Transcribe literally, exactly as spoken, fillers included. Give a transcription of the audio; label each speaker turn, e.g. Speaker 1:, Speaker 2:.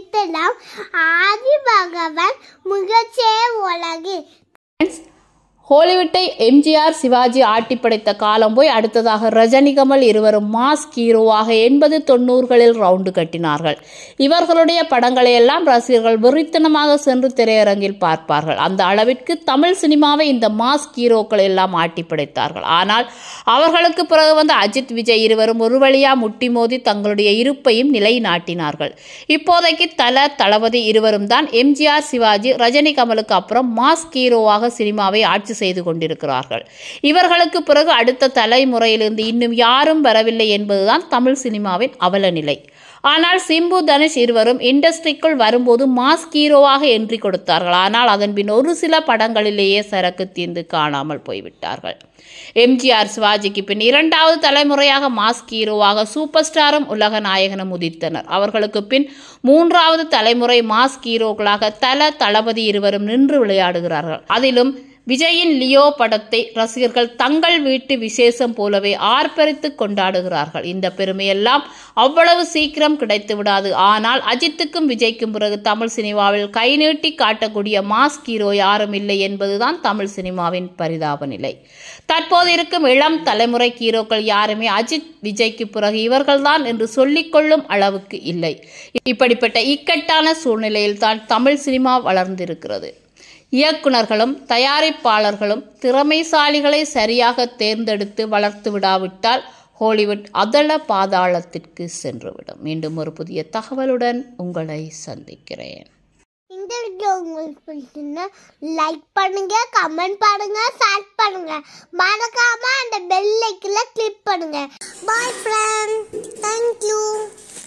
Speaker 1: நடித்தெல்லாம் ஆதி பகவான் முகச்சே உலகு.
Speaker 2: ஹாலிவுட்டை எம்ஜிஆர் சிவாஜி ஆட்டி படைத்த காலம் போய் அடுத்ததாக ரஜினி கமல் இருவரும் மாஸ் ஹீரோவாக எண்பது தொண்ணூறுகளில் ரவுண்டு கட்டினார்கள். இவர்களுடைய படங்களை எல்லாம் ரசிகர்கள் வெறித்தனமாக சென்று திரையரங்கில் பார்ப்பார்கள். அந்த அளவிற்கு தமிழ் சினிமாவை இந்த மாஸ் ஹீரோக்கள் எல்லாம் ஆட்டி படைத்தார்கள். ஆனால் அவர்களுக்கு பிறகு வந்த அஜித் விஜய் இருவரும் ஒரு வழியா முட்டி மோதி தங்களுடைய இருப்பையும் நிலைநாட்டினார்கள். இப்போதைக்கு தல தளபதி இருவரும் தான் எம்ஜிஆர் சிவாஜி ரஜினி கமலுக்கு அப்புறம் மாஸ் ஹீரோவாக சினிமாவை ஆட்சி செய்து கொண்டிருக்கிறார்கள். இவர்களுக்கு பிறகு அடுத்த தலைமுறையிலிருந்து இன்னும் யாரும் வரவில்லை என்பதுதான் தமிழ் சினிமாவின் அவல நிலை. ஆனால் சிம்பு தனுஷ் இருவரும் இண்டஸ்ட்ரிக்குள் வரும்போது மாஸ் ஹீரோவாக என்ட்ரி கொடுத்தார்கள். ஆனால் அதன் பின் ஒரு சில படங்களிலேயே சரக்கு தீர்ந்து காணாமல் போய்விட்டார்கள். எம்ஜிஆர் சிவாஜிக்கு பின் இரண்டாவது தலைமுறையாக மாஸ் ஹீரோவாக சூப்பர் ஸ்டாரும் உலக நாயகனும் உதித்தனர். அவர்களுக்கு பின் மூன்றாவது தலைமுறை மாஸ் ஹீரோக்களாக தல தளபதி இருவரும் நின்று விளையாடுகிறார்கள். அதிலும் விஜயின் லியோ படத்தை ரசிகர்கள் தங்கள் வீட்டு விசேஷம் போலவே ஆர்ப்பரித்து கொண்டாடுகிறார்கள். இந்த பெருமையெல்லாம் அவ்வளவு சீக்கிரம் கிடைத்து விடாது. ஆனால் அஜித்துக்கும் விஜய்க்கும் பிறகு தமிழ் சினிமாவில் கை நீட்டி காட்டக்கூடிய மாஸ் ஹீரோ யாரும் இல்லை என்பதுதான் தமிழ் சினிமாவின் பரிதாப நிலை. தற்போது இருக்கும் இளம் தலைமுறை ஹீரோக்கள் யாருமே அஜித் விஜய்க்கு பிறகு இவர்கள்தான் என்று சொல்லிக்கொள்ளும் அளவுக்கு இல்லை. இப்படிப்பட்ட இக்கட்டான சூழ்நிலையில் தான் தமிழ் சினிமா வளர்ந்திருக்கிறது. இயக்குநர்களும் தயாரிப்பாளர்களும் திறமைசாலிகளை சரியாக தேர்ந்தெடுத்து வளர்த்து விடாவிட்டால் ஹாலிவுட் அதள பாதாளத்திற்கு சென்றுவிடும். மீண்டும் ஒரு புதிய தகவலுடன் உங்களை சந்திக்கிறேன்.
Speaker 1: இந்த வீடியோ உங்களுக்கு பிடிச்சிருந்தா லைக் பண்ணுங்க, கமெண்ட் பண்ணுங்க, ஷேர் பண்ணுங்க. மறக்காம அந்த பெல் ஐக்கனை கிளிக் பண்ணுங்க. Bye friend, thank you.